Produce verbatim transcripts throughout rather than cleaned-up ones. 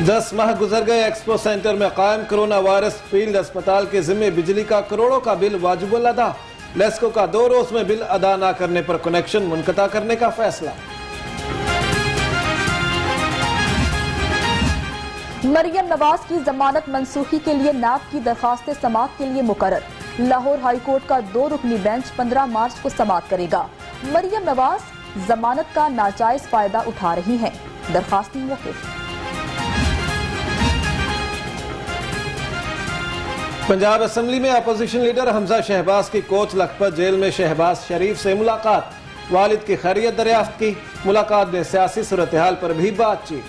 दस माह गुजर गए, एक्सपो सेंटर में कायम कोरोना वायरस फील्ड अस्पताल के जिम्मे बिजली का करोड़ों का बिल वाजिबुल अदा। लेस्को का दो रोज में बिल अदा न करने पर कनेक्शन मुनक़ता करने का फैसला। मरियम नवाज की जमानत मंसूखी के लिए नैब की दरखास्तें समाअत के लिए मुकर्रर। लाहौर हाई कोर्ट का दो रुकनी बेंच पंद्रह मार्च को समाअत करेगा। मरियम नवाज जमानत का नाजायज फायदा उठा रही हैं, दरखास्त मौक़िफ़। पंजाब असेंबली में अपोजिशन लीडर हमजा शहबाज की कोच लखपत जेल में शहबाज शरीफ से मुलाकात। वालिद की खैरियत दरियाफ्त की। मुलाकात में सियासी सूरत हाल पर भी बातचीत।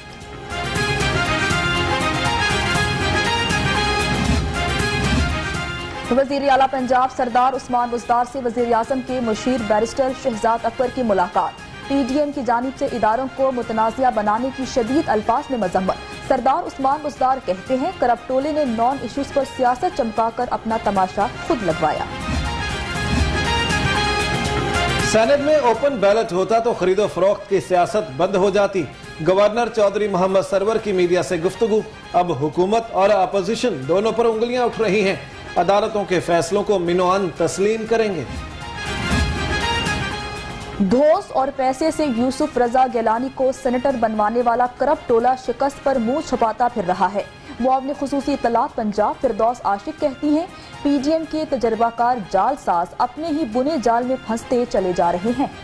वज़ीर आला पंजाब सरदार उस्मान बुज़दार से वज़ीर आज़म के मुशीर बैरिस्टर शहजाद अकबर की मुलाकात। पी डी एम की जानिब से इदारों को मुतनाज़िया बनाने की शदीद अल्फाज में मज़म्मत। सरदार उस्मान बुज़दार कहते हैं करप्ट टोले ने नॉन इश्यूज पर सियासत चमकाकर अपना तमाशा खुद लगवाया। सेनेट में ओपन बैलेट होता तो खरीदो फरोख्त की सियासत बंद हो जाती। गवर्नर चौधरी मोहम्मद सरवर की मीडिया से गुफ्तगू। अब हुकूमत और अपोजिशन दोनों पर उंगलियां उठ रही हैं। अदालतों के फैसलों को मिनोअन तस्लीम करेंगे। धौंस और पैसे से यूसुफ रजा गिलानी को सेनेटर बनवाने वाला करप्ट टोला शिकस्त पर मुंह छुपाता फिर रहा है। मुआवने खुसूसी इत्तलात पंजाब फिरदौस आशिक कहती हैं पी डी एम के तजर्बाकार जालसाज अपने ही बुने जाल में फंसते चले जा रहे हैं।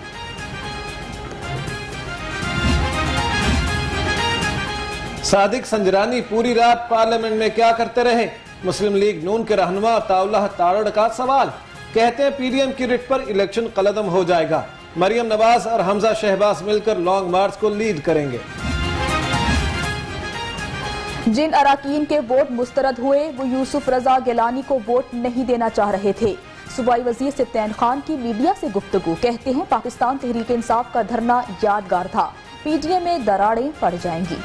सादिक संजरानी पूरी रात पार्लियामेंट में क्या करते रहे। मुस्लिम लीग नून के रहनुमा ताउल्लाह तारड़ का सवाल। कहते हैं पी डी एम की रिट पर इलेक्शन कलदम हो जाएगा। मरियम नवाज और हमजा शहबाज मिलकर लॉन्ग मार्च को लीड करेंगे। जिन अराकीन के वोट मुस्तरद हुए वो यूसुफ रजा गिलानी को वोट नहीं देना चाह रहे थे। सूबाई वजीर सिप्तान खान की मीडिया से गुफ्तगू। कहते हैं पाकिस्तान तहरीक इंसाफ का धरना यादगार था, पी डी एम में दरारें पड़ जाएंगी।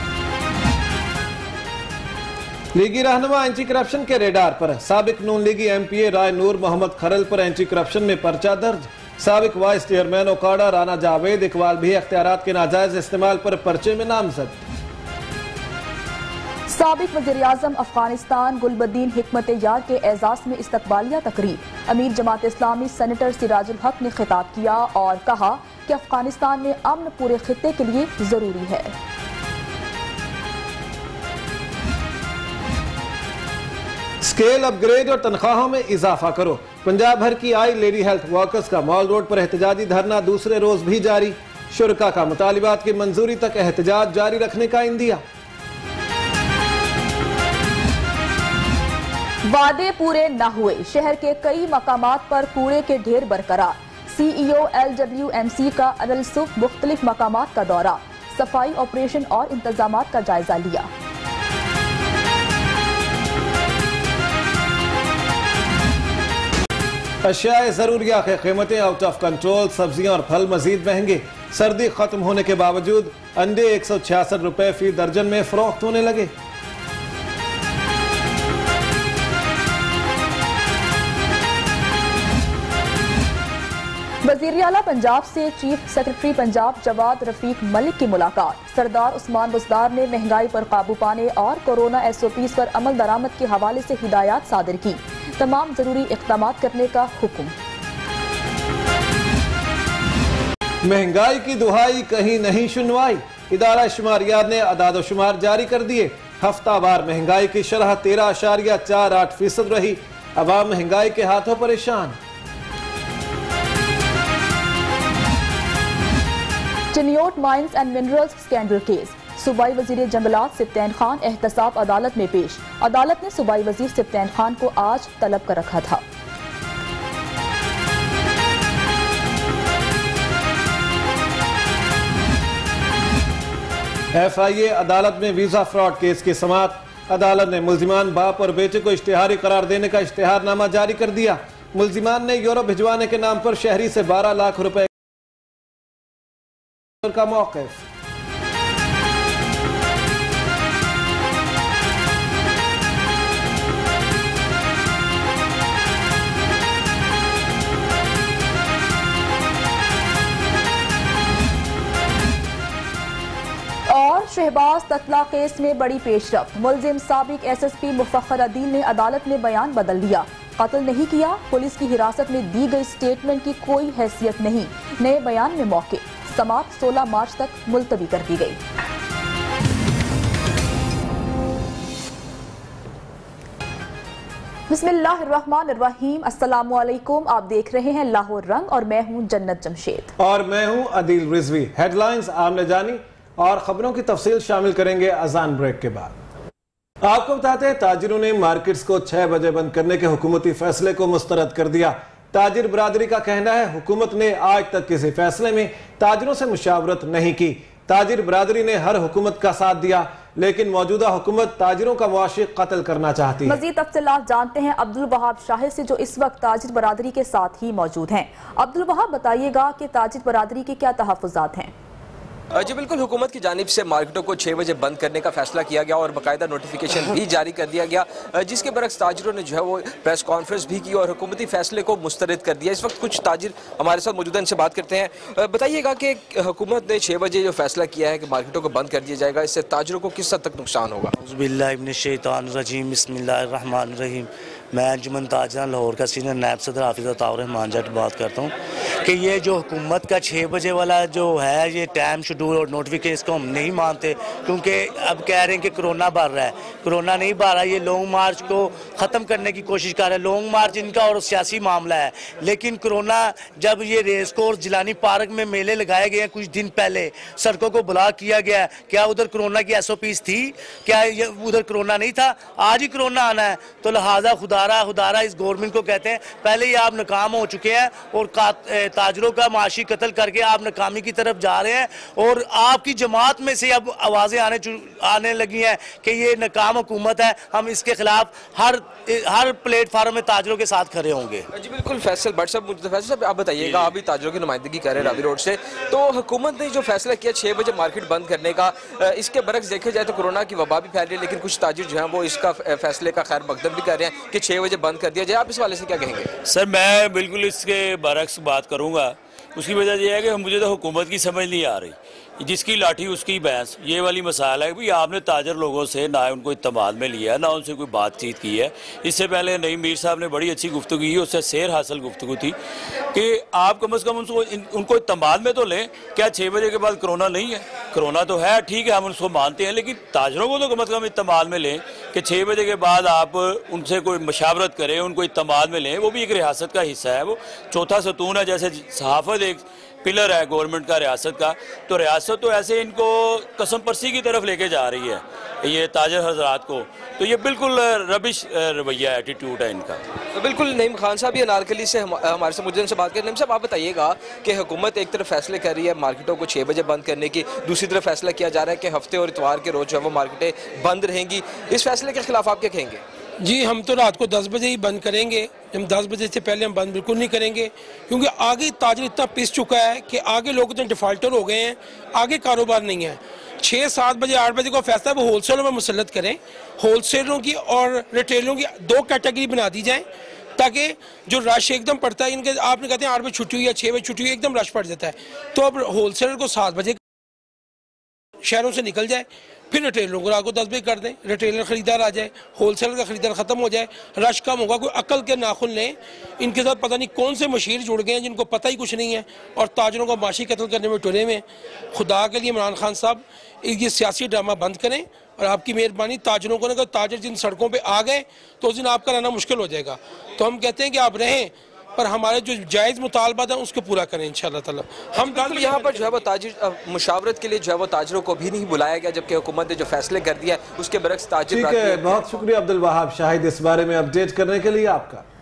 लीगी रहनुमा एंटी करप्शन के रेडार पर। साबिक नून लीगी M P A Rai Noor Mohammad Kharal पर एंटी करप्शन में पर्चा दर्ज। साबिक वाइस चेयरमैन ओकाड़ा राना जावेद इकबाल भी अख्तियारात के नाजायज इस्तेमाल पर पर्चे में नामजद। साबिक वज़ीर आज़म अफगानिस्तान गुलबद्दीन हिकमत यार के एजाज में इस्तकबालिया तकरीब। अमीर जमात इस्लामी सेनेटर सिराजुल हक ने खिताब किया और कहा कि अफगानिस्तान में अमन पूरे खित्ते के लिए जरूरी है। स्केल अपग्रेड और तनख्वाहों में इजाफा करो। पंजाब भर की आई लेडी हेल्थ वर्कर्स का मॉल रोड पर एहतजाजी धरना दूसरे रोज भी जारी। शुरका का मुतालिबात की मंजूरी तक एहतजाज जारी रखने का इंदिया। वादे पूरे न हुए, शहर के कई मकामात पर कूड़े के ढेर बरकरार। C E O L W M C का अरलसुफ मुख्तलिफ मकामात का दौरा, सफाई ऑपरेशन और इंतजामात का जायजा लिया। अशियाए ज़रूरिया की कीमतें आउट ऑफ कंट्रोल। सब्जियां और फल मजीद महंगे। सर्दी खत्म होने के बावजूद अंडे एक सौ छियासठ रुपए फी दर्जन में फरोख्त होने लगे। वज़ीर आला पंजाब से चीफ सेक्रेटरी पंजाब जवाद रफीक मलिक की मुलाकात। सरदार उस्मान बुज़दार ने महंगाई पर काबू पाने और कोरोना एस ओ पीज़ पर अमल दरामद के हवाले से हिदायत सादर की। तमाम जरूरी इक़दामात करने का हुक्म। महंगाई की दुहाई कहीं नहीं सुनवाई। इदारा शुमारियात ने अदाद शुमार जारी कर दिए। हफ्तावार महंगाई की शरह तेरह अशारिया चार आठ फीसद रही। अवाम महंगाई के हाथों परेशान। Chiniot mines and minerals scandal case. सूबाई वजीर जंगलात सिप्तान खान एहतसाब अदालत में पेश। अदालत ने सूबाई वजीर सिप्तान खान को आज तलब कर रखा था। एफ आई ए अदालत में वीजा फ्रॉड केस की समाअत। अदालत ने मुल्जिमान बाप और बेटे को इश्तिहारी करार देने का इश्तिहारनामा जारी कर दिया। मुल्जिमान ने यूरोप भिजवाने के नाम पर शहरी से बारह लाख रुपए का मौक़िफ़। और شہباز تتلا کیس میں بڑی پیش رفت، ملزم سابق ایس ایس پی مفخر عدیل نے عدالت میں بیان بدل دیا، قتل نہیں کیا، پولیس کی حراست میں دی گئی سٹیٹمنٹ کی کوئی حیثیت نہیں، نئے بیان میں موقع، سماعت سولہ مارچ تک ملتوی کر دی گئی۔ بسم اللہ الرحمن الرحیم، السلام علیکم، آپ دیکھ رہے ہیں لاہور رنگ اور میں ہوں جنت جمشید اور میں ہوں عدیل رضوی۔ ہیڈ لائنز آمنے جانی اور خبروں کی تفصیل شامل کریں گے اذان بریک کے بعد۔ آپ کو بتاتے ہیں تاجروں نے مارکیٹس کو چھ بجے بند کرنے کے حکومتی فیصلے کو مسترد کر دیا۔ تاجر برادری کا کہنا ہے حکومت نے آج تک کسی فیصلے میں تاجروں سے مشاورت نہیں کی۔ تاجر برادری نے ہر حکومت کا ساتھ دیا لیکن موجودہ حکومت تاجروں کا معاشی قتل کرنا چاہتی ہے۔ مزید تفصیلات جانتے ہیں عبدالوہاب شاہد سے جو اس وقت تاجر برادری کے ساتھ ہی موجود ہیں۔ عبدالوہاب بتائیے گا کہ تاجر برادری کے کیا تحفظات ہیں؟ جی بالکل، حکومت کی جانب سے مارکیٹوں کو چھ بجے بند کرنے کا فیصلہ کیا گیا اور باقاعدہ نوٹیفیکیشن بھی جاری کر دیا گیا، جس کے برعکس تاجروں نے جو ہے وہ پریس کانفرنس بھی کی اور حکومتی فیصلے کو مسترد کر دیا۔ اس وقت کچھ تاجر ہمارے ساتھ موجود ہیں، ان سے بات کرتے ہیں۔ بتائیے گا کہ حکومت نے چھ بجے جو فیصلہ کیا ہے کہ مارکیٹوں کو بند کر دیا جائے گا، اس سے تاجروں کو کس حد تک نقصان ہوگا؟ اعوذ باللہ من الشیطان الرجیم، بسم اللہ الرحمن الرحیم۔ میں انجمن تاجران لاہور کا سینئر نائب صدر حافظ عطاء الرحمان جٹ بات کرتا ہوں کہ یہ جو حکومت کا چھ بجے والا جو ہے یہ ٹائم شیڈول اور نوٹیفیکیشن کو ہم نہیں مانتے، کیونکہ اب کہہ رہے ہیں کہ کرونا بڑھ رہا ہے۔ کرونا نہیں بڑھ رہا، یہ لانگ مارچ کو ختم کرنے کی کوشش کر رہے ہیں۔ لانگ مارچ ان کا اور سیاسی معاملہ ہے، لیکن کرونا جب یہ ریس کورس جیلانی پارک میں میلے لگائے گئے ہیں کچھ دن پہلے، سڑکوں کو بلاک کیا گیا ہے، کیا ادھر کرونا کی ایس او پیز تھی؟ کیا ادھر کرونا نہیں تھا؟ آج ہی کرونا آنا ہے، تو لہٰذا خدارہ خدارہ اس گورنمنٹ کو کہتے ہیں پہلے ہی آپ ناکام ہو چکے ہیں اور تاجروں کا معاشی قتل کر کے آپ ناکامی کی طرف جا رہے ہیں، اور آپ کی جماعت میں سے اب آوازیں آنے آنے لگی ہیں کہ یہ ناکام حکومت ہے، ہم اس کے خلاف ہر ہر پلیٹ فارم میں تاجروں کے ساتھ کھڑے ہوں گے۔ جی بالکل، فیصل بٹ صاحب فیصل صاحب آپ بتائیے گا، ابھی تاجروں کی نمائندگی کر رہے ہیں راوی روڈ سے، تو حکومت نے جو فیصلہ کیا چھ بجے مارکیٹ بند کرنے کا، اس کے برعکس دیکھا جائے تو کورونا کی وبا بھی پھیل رہی ہے، لیکن کچھ تاجر جو ہیں وہ اس کا فیصلے کا خیر مقدم بھی کر رہے ہیں کہ چھ بجے بند کر دیا جائے۔ آپ اس والے سے کیا کہیں گے؟ سر میں بالکل اس کے برعکس بات کروں گا۔ اس کی وجہ یہ ہے کہ مجھے تو حکومت کی سمجھ نہیں آ رہی، جس کی لاٹھی اس کی بھینس، یہ والی مسائل ہے کہ آپ نے تاجر لوگوں سے نہ ان کو اعتماد میں لیا ہے، نہ ان سے کوئی بات چیت کی ہے۔ اس سے پہلے نعیم میر صاحب نے بڑی اچھی گفتگو کی، اس سے سیر حاصل گفتگو تھی کہ آپ کم از کم ان کو ان کو اعتماد میں تو لیں۔ کیا چھ بجے کے بعد کرونا نہیں ہے؟ کرونا تو ہے، ٹھیک ہے، ہم اس کو مانتے ہیں، لیکن تاجروں کو تو کم از کم اعتماد میں لیں کہ چھ بجے کے بعد آپ ان سے کوئی مشاورت کریں، ان کو اعتماد میں لیں۔ وہ بھی ایک ریاست کا حصہ ہے، وہ چوتھا ستون ہے، جیسے صحافت ایک پلر ہے گورنمنٹ کا ریاست کا، تو ریاست تو ایسے ان کو قسم پرسی کی طرف لے کے جا رہی ہے یہ تاجر حضرات کو، تو یہ بالکل ربش رویہ ایٹیٹیوڈ ہے ان کا۔ بالکل، نعیم خان صاحب یہ انارکلی سے ہمارے سے مجرم سے بات کریں۔ نعیم صاحب آپ بتائیے گا کہ حکومت ایک طرف فیصلے کر رہی ہے مارکیٹوں کو چھ بجے بند کرنے کی، دوسری طرف فیصلہ کیا جا رہا ہے کہ ہفتے اور اتوار کے روز جو ہے وہ مارکیٹیں بند رہیں گی، اس فیصلے کے خلاف آپ کیا کہیں گے؟ جی ہم تو رات کو دس بجے ہی بند کریں گے، ہم دس بجے سے پہلے ہم بند بالکل نہیں کریں گے، کیونکہ آگے تاجر اتنا پس چکا ہے کہ آگے لوگ اتنے ڈیفالٹر ہو گئے ہیں، آگے کاروبار نہیں ہے۔ چھ سات بجے آٹھ بجے کو فیصلہ وہ ہول سیلوں میں مسلط کریں، ہول سیلوں کی اور ریٹیلوں کی دو کیٹیگری بنا دی جائیں تاکہ جو رش ایک دم پڑتا ہے، ان کے آپ نے کہتے ہیں آٹھ بجے چھٹی ہوئی یا چھ بجے چھٹی ہوئی، ایک دم رش پڑ جاتا ہے، تو اب ہول سیلر کو سات بجے شہروں سے نکل جائے، پھر ریٹیلروں کو رات کو دس بجے کر دیں، ریٹیلر خریدار آ جائے، ہول سیلر کا خریدار ختم ہو جائے، رش کم ہوگا۔ کوئی عقل کے ناخن لیں، ان کے ساتھ پتہ نہیں کون سے مشیر جڑ گئے ہیں جن کو پتہ ہی کچھ نہیں ہے اور تاجروں کو معاشی قتل کرنے میں ٹرے میں۔ خدا کے لیے عمران خان صاحب یہ سیاسی ڈرامہ بند کریں، اور آپ کی مہربانی تاجروں کو نہ کہ تاجر جن سڑکوں پہ آ گئے تو اس دن آپ کا رہنا مشکل ہو جائے گا، تو ہم کہتے ہیں کہ آپ رہیں پر ہمارے جو جائز مطالبات ہیں اس کو پورا کریں انشاءاللہ تعالی۔ ہم بالکل یہاں پر جو ہے وہ تاجر مشاورت کے لیے جو ہے وہ تاجروں کو بھی نہیں بلایا گیا، جبکہ حکومت نے جو فیصلے کر دیا ہے اس کے برعکس تاجر۔ ٹھیک ہے، بہت شکریہ عبدالوہاب شاہد اس بارے میں اپڈیٹ کرنے کے لیے آپ کا۔